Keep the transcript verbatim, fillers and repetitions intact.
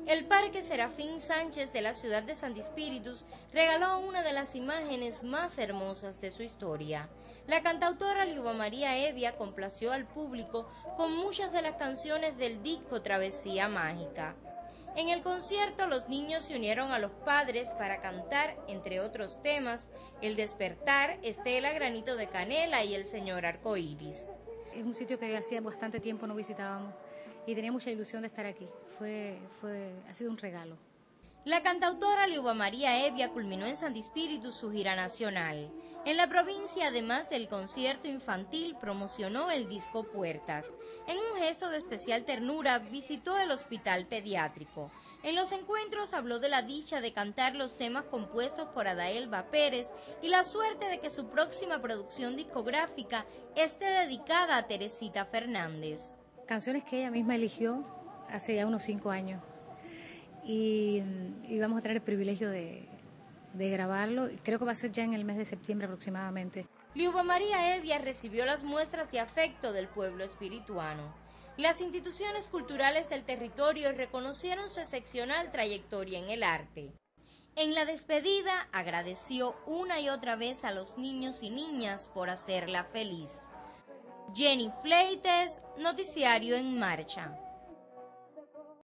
El Parque Serafín Sánchez de la ciudad de Santi Spíritus regaló una de las imágenes más hermosas de su historia. La cantautora Liuba María Evia complació al público con muchas de las canciones del disco Travesía Mágica. En el concierto, los niños se unieron a los padres para cantar, entre otros temas, El Despertar, Estela, Granito de Canela y El Señor Arcoíris. Es un sitio que hacía bastante tiempo no visitábamos y tenía mucha ilusión de estar aquí. Fue, fue, ha sido un regalo. La cantautora Liuba María Evia culminó en Santi Spíritus su gira nacional. En la provincia, además del concierto infantil, promocionó el disco Puertas. En un gesto de especial ternura, visitó el hospital pediátrico. En los encuentros habló de la dicha de cantar los temas compuestos por Adaelba Pérez y la suerte de que su próxima producción discográfica esté dedicada a Teresita Fernández. Canciones que ella misma eligió hace ya unos cinco años. Y, y vamos a tener el privilegio de, de grabarlo. Creo que va a ser ya en el mes de septiembre aproximadamente. Liuba María Evia recibió las muestras de afecto del pueblo espirituano. Las instituciones culturales del territorio reconocieron su excepcional trayectoria en el arte. En la despedida agradeció una y otra vez a los niños y niñas por hacerla feliz. Jenny Fleites, Noticiario en Marcha.